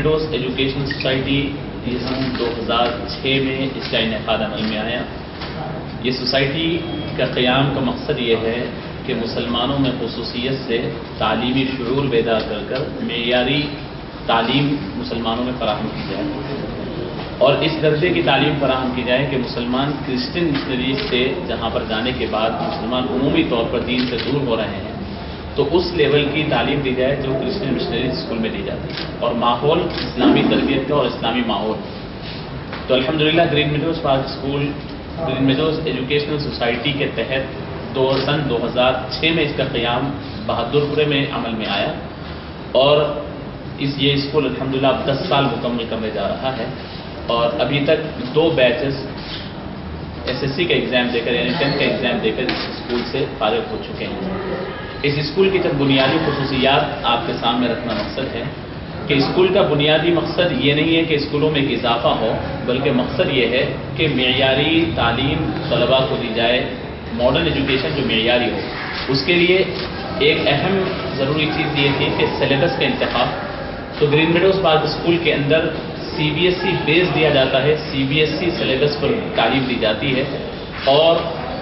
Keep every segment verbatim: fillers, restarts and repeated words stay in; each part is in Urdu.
میڈوز ایجوکیشنل سوسائٹی یہ سن دو ہزار چھ میں اس کا انعقاد عمل میں آیا. یہ سوسائٹی کا قیام کا مقصد یہ ہے کہ مسلمانوں میں خصوصیت سے تعلیمی شعور بیدار کر کر معیاری تعلیم مسلمانوں میں فراہم کی جائے اور اس درجے کی تعلیم فراہم کی جائے کہ مسلمان کرسچن مشنریز سے جہاں پر جانے کے بعد مسلمان عمومی طور پر دین سے دور ہو رہے ہیں تو اس لیول کی تعلیم دی جائے جو کرسچن مشنریز اسکول میں دی جاتی ہے اور ماحول اسلامی تربیت کا اور اسلامی ماحول. تو الحمدللہ green meadows park school green meadows educational society کے تحت دو سن دو ہزار چھ میں اس کا قیام بہادر پورے میں عمل میں آیا اور اس یہ اسکول الحمدللہ اب دس سال مکمل کرنے جا رہا ہے اور ابھی تک دو بیچز ایس ایس سی کا ایگزام دے کر یعنی ٹینتھ کا ایگزام دے کر اس اسکول سے فارغ ہو چکے ہیں. اس اسکول کی چند بنیادی خصوصیات آپ کے سامنے رکھنا مقصد ہے کہ اسکول کا بنیادی مقصد یہ نہیں ہے کہ اسکولوں میں ایک اضافہ ہو بلکہ مقصد یہ ہے کہ معیاری تعلیم طلباء کو دی جائے, ماڈرن ایجوکیشن جو معیاری ہو. اس کے لیے ایک اہم ضروری چیز یہ تھی کہ سلیبس کا انتخاب. تو گرین میڈوز پارک اسکول کے اندر سی بی ایس ای بیس دیا جاتا ہے, C B S E syllabus پر تعلیم دی جاتی ہے اور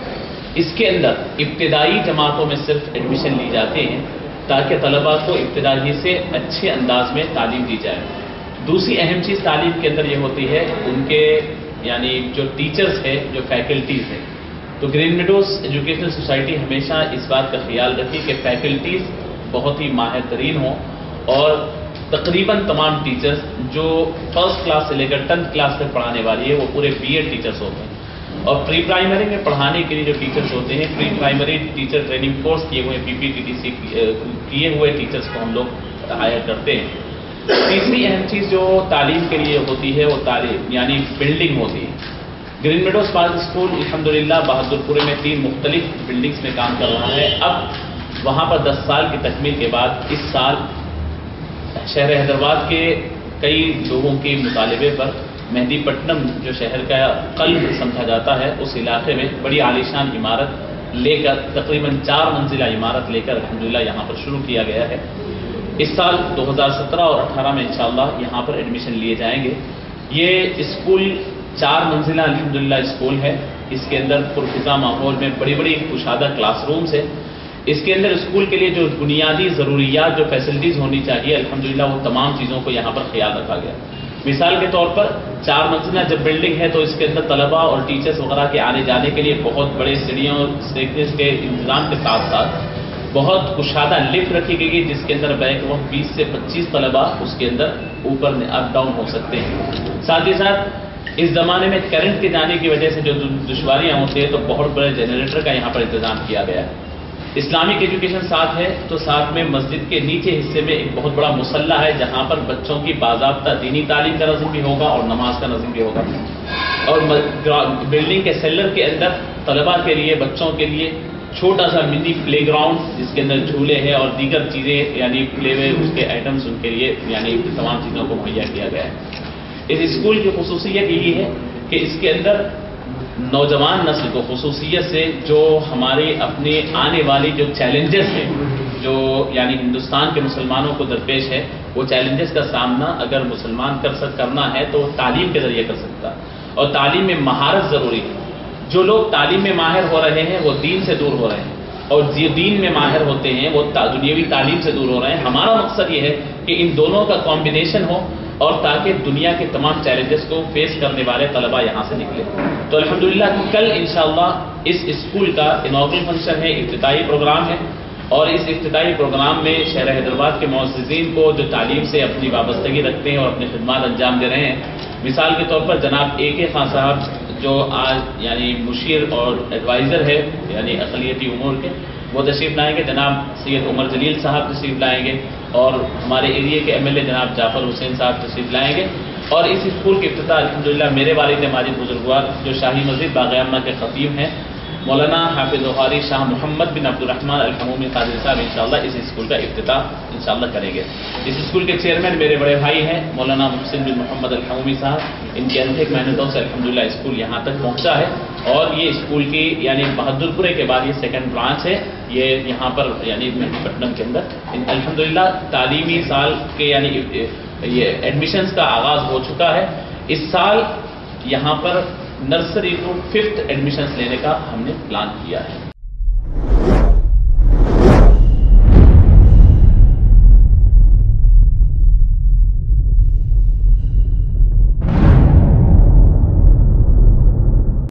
اس کے اندر ابتدائی جماعتوں میں صرف ایڈمیشن لی جاتے ہیں تاکہ طلباء کو ابتدائی سے اچھے انداز میں تعلیم دی جائے. دوسری اہم چیز تعلیم کے اندر یہ ہوتی ہے ان کے یعنی جو ٹیچرز ہے, جو فیکلٹیز ہیں. تو گرین میڈوز ایجوکیشنل سوسائٹی ہمیشہ اس بات کا خیال رکھی کہ فیکلٹیز بہت ہی ماہر ترین ہوں اور تقریباً تمام ٹیچرز جو فرسٹ کلاس سے لے کر ٹینتھ کلاس تک پڑھانے والی ہے وہ پورے بی ایڈ ٹیچرز ہوتے ہیں. اور پری پرائمری میں پڑھانے کے لیے جو ٹیچرز ہوتے ہیں pre primary teacher training course کیے ہوئے پی پی ٹی ٹی سی کیے ہوئے ٹیچرز کو ہم لوگ ہائر کرتے ہیں. تیسری اہم چیز جو تعلیم کے لیے ہوتی ہے وہ تعلیم یعنی بلڈنگ ہوتی ہے. گرین میڈوز پارک اسکول الحمدللہ بہادر پورے میں تین مختلف بلڈنگز میں کام کر رہا ہے. اب وہاں پر دس سال کی تکمیل کے بعد اس سال شہر حیدرآباد کے کئی لوگوں کے مطالبے پر مہدی پٹنم جو شہر کا قلب سمجھا جاتا ہے اس علاقے میں بڑی عالیشان عمارت لے کر تقریباً چار منزلہ عمارت لے کر الحمدللہ یہاں پر شروع کیا گیا ہے. اس سال دو ہزار سترہ اور اٹھارہ میں انشاءاللہ یہاں پر ایڈمیشن لیے جائیں گے. یہ اسکول چار منزلہ الحمدللہ اسکول ہے. اس کے اندر پرفضا ماحول میں بڑی بڑی کشادہ کلاس رومز ہیں. اس کے اندر اسکول کے لیے جو بنیادی ضروریات جو فیسلٹیز ہونی چاہیے الحمدللہ وہ تمام چیزوں کو یہاں پر خیال رکھا گیا. مثال کے طور پر چار منزلہ جب بلڈنگ ہے تو اس کے اندر طلباء اور ٹیچرز وغیرہ کے آنے جانے کے لیے بہت بڑے سیڑھیوں اور اسٹیئرکیز کے انتظام کے ساتھ ساتھ بہت کشادہ لفٹ رکھی گئی ہے جس کے اندر بیک وقت بیس سے پچیس طلباء اس کے اندر اوپر اپ ڈاؤن ہو سکتے ہیں. ساتھ ہی ساتھ اس زمانے میں کرنٹ کے جانے کی وجہ سے جو دشواریاں ہوتی ہیں تو بہت بڑے جنریٹر کا یہاں پر انتظام کیا گیا ہے. اسلامک ایجوکیشن ساتھ ہے تو ساتھ میں مسجد کے نیچے حصے میں ایک بہت بڑا مصلی ہے جہاں پر بچوں کی باضابطہ دینی تعلیم کا نظم بھی ہوگا اور نماز کا نظم بھی ہوگا. اور بلڈنگ کے سیلر کے اندر طلباء کے لیے بچوں کے لیے چھوٹا سا منی پلے گراؤنڈ جس کے اندر جھولے ہیں اور دیگر چیزیں یعنی پلے وے اس کے آئٹمس ان کے لیے یعنی تمام چیزوں کو مہیا کیا گیا ہے. اس اسکول کی خصوصیت یہی ہے کہ اس کے اندر نوجوان نسل کو خصوصیت سے جو ہماری اپنے آنے والی جو چیلنجز ہیں جو یعنی ہندوستان کے مسلمانوں کو درپیش ہے وہ چیلنجز کا سامنا اگر مسلمان کر سک کرنا ہے تو تعلیم کے ذریعے کر سکتا ہے اور تعلیم میں مہارت ضروری ہے. جو لوگ تعلیم میں ماہر ہو رہے ہیں وہ دین سے دور ہو رہے ہیں اور جو دین میں ماہر ہوتے ہیں وہ دنیاوی تعلیم سے دور ہو رہے ہیں. ہمارا مقصد یہ ہے کہ ان دونوں کا کمبینیشن ہو اور تاکہ دنیا کے تمام چیلنجز کو فیس کرنے والے طلباء یہاں سے نکلے. تو الحمدللہ کل انشاءاللہ اس اسکول کا انوگرل فنکشن ہے, افتتاحی پروگرام ہے اور اس افتتاحی پروگرام میں شہر حیدرآباد کے معززین کو جو تعلیم سے اپنی وابستگی رکھتے ہیں اور اپنی خدمات انجام دے رہے ہیں. مثال کے طور پر جناب اے کے خان صاحب جو آج یعنی مشیر اور ایڈوائزر ہے یعنی اقلیتی امور کے وہ تشریف لائیں گے. جناب سید عمر جلیل صاحب تشریف لائیں گے اور ہمارے ایریے کے ایم ایل اے جناب جعفر حسین صاحب تشریف لائیں گے. اور اس اسکول کے افتتاح الحمدللہ میرے والد ماجد بزرگوار جو شاہی مسجد باغ عامہ کے خطیب ہیں مولانا حافظ غاری شاہ محمد بن عبد الرحمن الحمومی قادری صاحب انشاءاللہ اس اسکول کا افتتاح انشاءاللہ کریں گے. اس اسکول کے چیئرمین میرے بڑے بھائی ہیں مولانا محسن بن محمد الحمومی صاحب. ان کی انتھک محنتوں سے الحمدللہ اسکول یہاں تک پہنچا ہے اور یہ اسکول کی یعنی بہادر پورے کے بعد یہ سیکنڈ برانچ ہے یہ یہاں پر یعنی مہدی پٹنم کے اندر. الحمدللہ تعلیمی سال کے یعنی یہ ایڈمیشنز کا آغاز ہو چکا ہے. اس سال یہاں پر نرسری ٹو ففتھ ایڈمیشنز لینے کا ہم نے پلان کیا ہے.